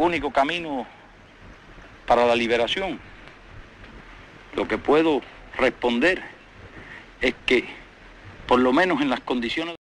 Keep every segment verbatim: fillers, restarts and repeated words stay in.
único camino para la liberación. Lo que puedo responder es que, por lo menos en las condiciones...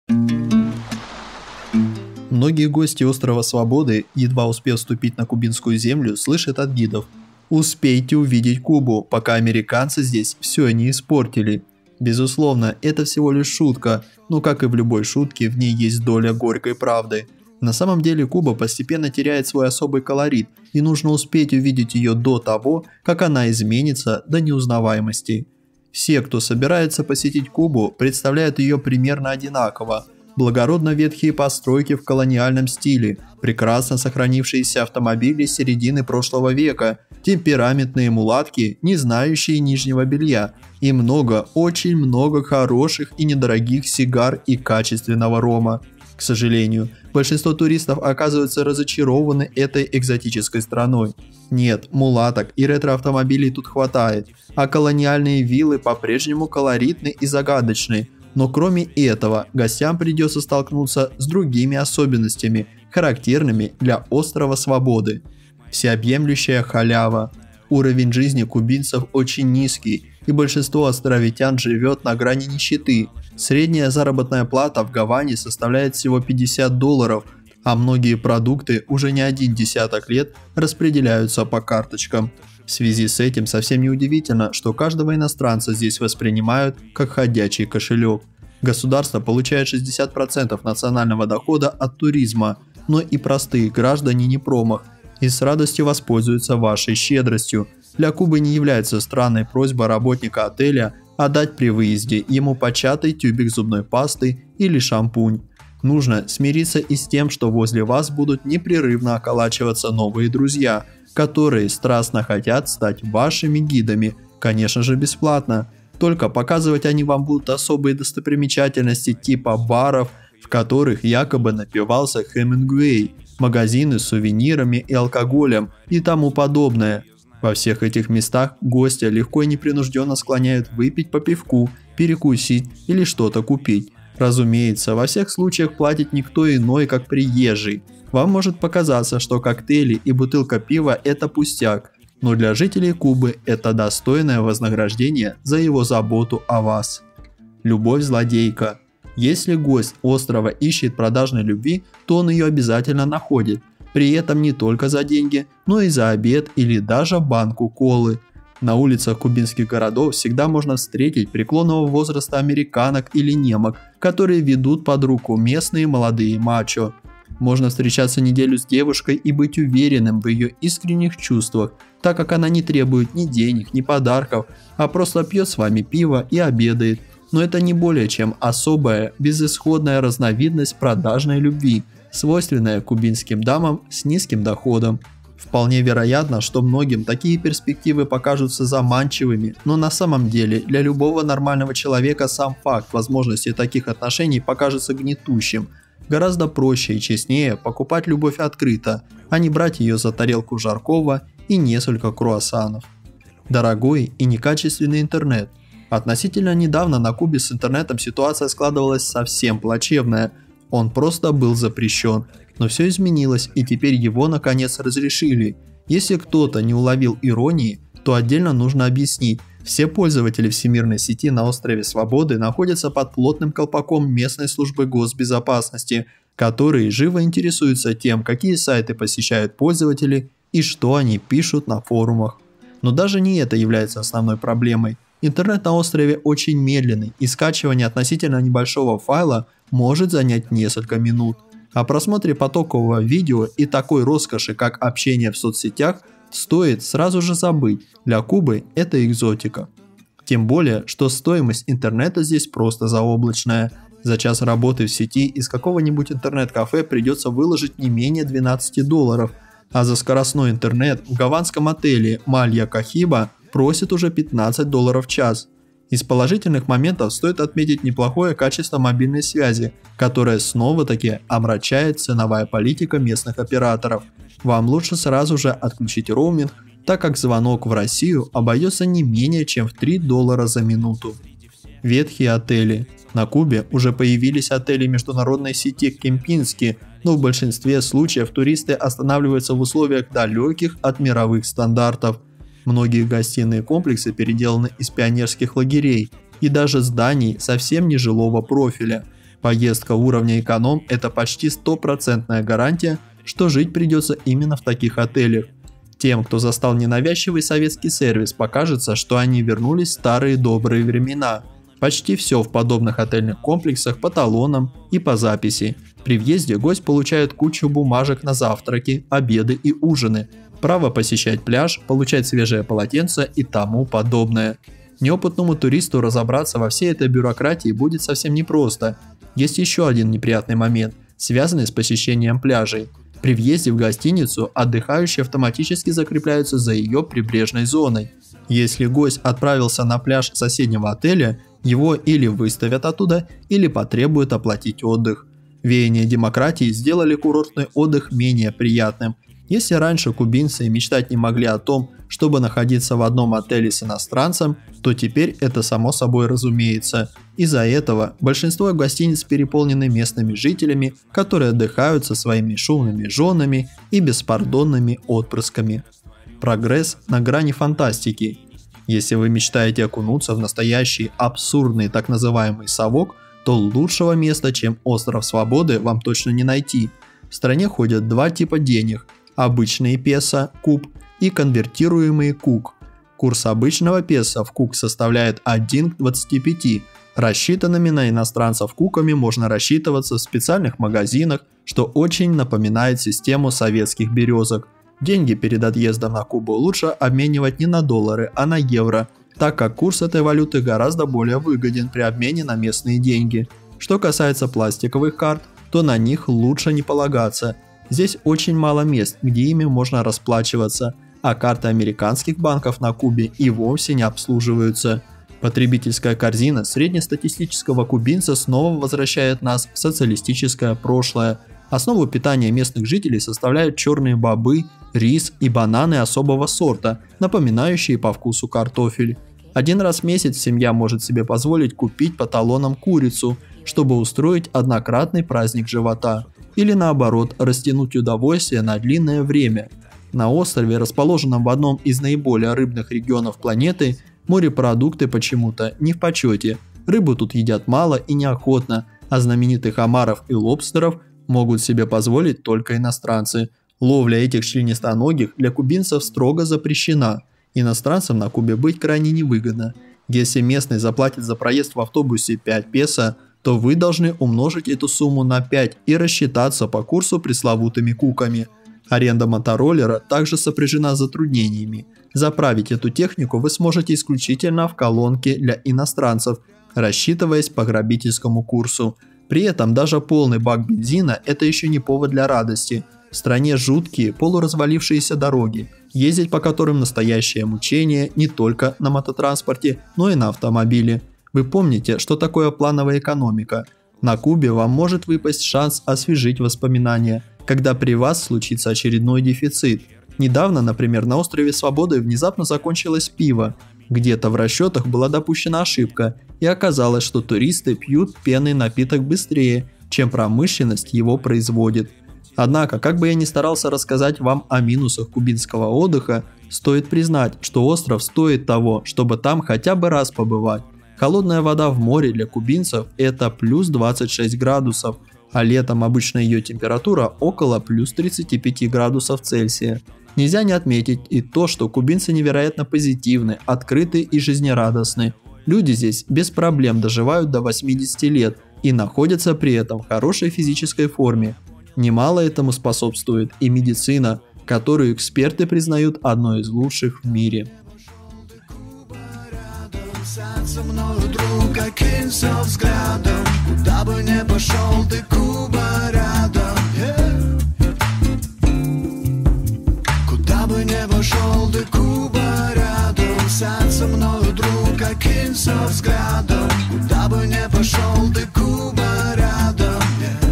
Многие гости острова Свободы, едва успев вступить на кубинскую землю, слышат от гидов: «Успейте увидеть Кубу, пока американцы здесь все не испортили». Безусловно, это всего лишь шутка, но как и в любой шутке, в ней есть доля горькой правды. На самом деле Куба постепенно теряет свой особый колорит, и нужно успеть увидеть ее до того, как она изменится до неузнаваемости. Все, кто собирается посетить Кубу, представляют ее примерно одинаково. Благородно ветхие постройки в колониальном стиле, прекрасно сохранившиеся автомобили середины прошлого века, темпераментные мулатки, не знающие нижнего белья, и много, очень много хороших и недорогих сигар и качественного рома. К сожалению, большинство туристов оказываются разочарованы этой экзотической страной. Нет, мулаток и ретро-автомобилей тут хватает, а колониальные виллы по-прежнему колоритны и загадочны. Но кроме этого, гостям придется столкнуться с другими особенностями, характерными для острова Свободы. Всеобъемлющая халява. Уровень жизни кубинцев очень низкий, и большинство островитян живет на грани нищеты. Средняя заработная плата в Гаване составляет всего пятьдесят долларов, а многие продукты уже не один десяток лет распределяются по карточкам. В связи с этим совсем не удивительно, что каждого иностранца здесь воспринимают как ходячий кошелек. Государство получает шестьдесят процентов национального дохода от туризма, но и простые граждане не промах и с радостью воспользуются вашей щедростью. Для Кубы не является странной просьба работника отеля отдать при выезде ему початый тюбик зубной пасты или шампунь. Нужно смириться и с тем, что возле вас будут непрерывно околачиваться новые друзья, которые страстно хотят стать вашими гидами, конечно же бесплатно. Только показывать они вам будут особые достопримечательности типа баров, в которых якобы напивался Хемингуэй, магазины с сувенирами и алкоголем и тому подобное. Во всех этих местах гостя легко и непринужденно склоняют выпить по пивку, перекусить или что-то купить. Разумеется, во всех случаях платит никто иной, как приезжий. Вам может показаться, что коктейли и бутылка пива – это пустяк, но для жителей Кубы это достойное вознаграждение за его заботу о вас. Любовь-злодейка. Если гость острова ищет продажной любви, то он ее обязательно находит. При этом не только за деньги, но и за обед или даже банку колы. На улицах кубинских городов всегда можно встретить преклонного возраста американок или немок, которые ведут под руку местные молодые мачо. Можно встречаться неделю с девушкой и быть уверенным в ее искренних чувствах, так как она не требует ни денег, ни подарков, а просто пьет с вами пиво и обедает. Но это не более чем особая, безысходная разновидность продажной любви, свойственная кубинским дамам с низким доходом. Вполне вероятно, что многим такие перспективы покажутся заманчивыми, но на самом деле для любого нормального человека сам факт возможности таких отношений покажется гнетущим. Гораздо проще и честнее покупать любовь открыто, а не брать ее за тарелку жаркого и несколько круассанов. Дорогой и некачественный интернет. Относительно недавно на Кубе с интернетом ситуация складывалась совсем плачевная. Он просто был запрещен. Но все изменилось, и теперь его наконец разрешили. Если кто-то не уловил иронии, то отдельно нужно объяснить. Все пользователи всемирной сети на острове Свободы находятся под плотным колпаком местной службы госбезопасности, которые живо интересуются тем, какие сайты посещают пользователи и что они пишут на форумах. Но даже не это является основной проблемой. Интернет на острове очень медленный, и скачивание относительно небольшого файла может занять несколько минут. О просмотре потокового видео и такой роскоши, как общение в соцсетях, стоит сразу же забыть. Для Кубы это экзотика. Тем более, что стоимость интернета здесь просто заоблачная. За час работы в сети из какого-нибудь интернет-кафе придется выложить не менее двенадцати долларов, а за скоростной интернет в гаванском отеле Малья Кахиба просит уже пятнадцать долларов в час. Из положительных моментов стоит отметить неплохое качество мобильной связи, которое снова-таки омрачает ценовая политика местных операторов. Вам лучше сразу же отключить роуминг, так как звонок в Россию обойдется не менее чем в три доллара за минуту. Ветхие отели. На Кубе уже появились отели международной сети Кемпински, но в большинстве случаев туристы останавливаются в условиях далеких от мировых стандартов. Многие гостиные комплексы переделаны из пионерских лагерей и даже зданий совсем не жилого профиля. Поездка уровня эконом – это почти стопроцентная гарантия, что жить придется именно в таких отелях. Тем, кто застал ненавязчивый советский сервис, покажется, что они вернулись в старые добрые времена. Почти все в подобных отельных комплексах по талонам и по записи. При въезде гость получает кучу бумажек на завтраки, обеды и ужины, право посещать пляж, получать свежее полотенце и тому подобное. Неопытному туристу разобраться во всей этой бюрократии будет совсем непросто. Есть еще один неприятный момент, связанный с посещением пляжей. При въезде в гостиницу отдыхающие автоматически закрепляются за ее прибрежной зоной. Если гость отправился на пляж соседнего отеля, его или выставят оттуда, или потребуют оплатить отдых. Веяния демократии сделали курортный отдых менее приятным. Если раньше кубинцы мечтать не могли о том, чтобы находиться в одном отеле с иностранцем, то теперь это само собой разумеется. Из-за этого большинство гостиниц переполнены местными жителями, которые отдыхают со своими шумными женами и беспардонными отпрысками. Прогресс на грани фантастики. Если вы мечтаете окунуться в настоящий абсурдный так называемый совок, то лучшего места, чем остров Свободы, вам точно не найти. В стране ходят два типа денег – обычные песо, куб, и конвертируемые кук. Курс обычного песо в кук составляет один к двадцати пяти. Рассчитанными на иностранцев куками можно рассчитываться в специальных магазинах, что очень напоминает систему советских березок. Деньги перед отъездом на Кубу лучше обменивать не на доллары, а на евро, так как курс этой валюты гораздо более выгоден при обмене на местные деньги. Что касается пластиковых карт, то на них лучше не полагаться. Здесь очень мало мест, где ими можно расплачиваться, а карты американских банков на Кубе и вовсе не обслуживаются. Потребительская корзина среднестатистического кубинца снова возвращает нас в социалистическое прошлое. Основу питания местных жителей составляют черные бобы, рис и бананы особого сорта, напоминающие по вкусу картофель. Один раз в месяц семья может себе позволить купить по талонам курицу, чтобы устроить однократный праздник живота. Или наоборот, растянуть удовольствие на длинное время. На острове, расположенном в одном из наиболее рыбных регионов планеты, морепродукты почему-то не в почете. Рыбу тут едят мало и неохотно, а знаменитых омаров и лобстеров могут себе позволить только иностранцы. Ловля этих членистоногих для кубинцев строго запрещена. Иностранцам на Кубе быть крайне невыгодно. Если местный заплатит за проезд в автобусе пять песо, то вы должны умножить эту сумму на пять и рассчитаться по курсу пресловутыми куками. Аренда мотороллера также сопряжена с затруднениями. Заправить эту технику вы сможете исключительно в колонке для иностранцев, рассчитываясь по грабительскому курсу. При этом даже полный бак бензина – это еще не повод для радости. В стране жуткие полуразвалившиеся дороги, ездить по которым настоящее мучение не только на мототранспорте, но и на автомобиле. Вы помните, что такое плановая экономика? На Кубе вам может выпасть шанс освежить воспоминания, когда при вас случится очередной дефицит. Недавно, например, на острове Свободы внезапно закончилось пиво. Где-то в расчетах была допущена ошибка, и оказалось, что туристы пьют пенный напиток быстрее, чем промышленность его производит. Однако, как бы я ни старался рассказать вам о минусах кубинского отдыха, стоит признать, что остров стоит того, чтобы там хотя бы раз побывать. Холодная вода в море для кубинцев – это плюс двадцать шесть градусов, а летом обычно ее температура около плюс тридцати пяти градусов Цельсия. Нельзя не отметить и то, что кубинцы невероятно позитивны, открыты и жизнерадостны. Люди здесь без проблем доживают до восьмидесяти лет и находятся при этом в хорошей физической форме. Немало этому способствует и медицина, которую эксперты признают одной из лучших в мире. Со мною, друг, окинься взглядом, куда бы ни пошел ты, Куба рядом, yeah. Куда бы ни пошел ты, Куба рядом, сядь со мною, друг, окинься взглядом, куда бы ни пошел ты, Куба рядом,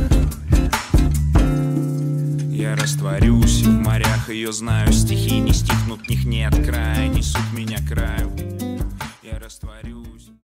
yeah. Я растворюсь в морях, ее знаю, стихи не стихнут, них нет края, несут меня к краю. Я растворюсь.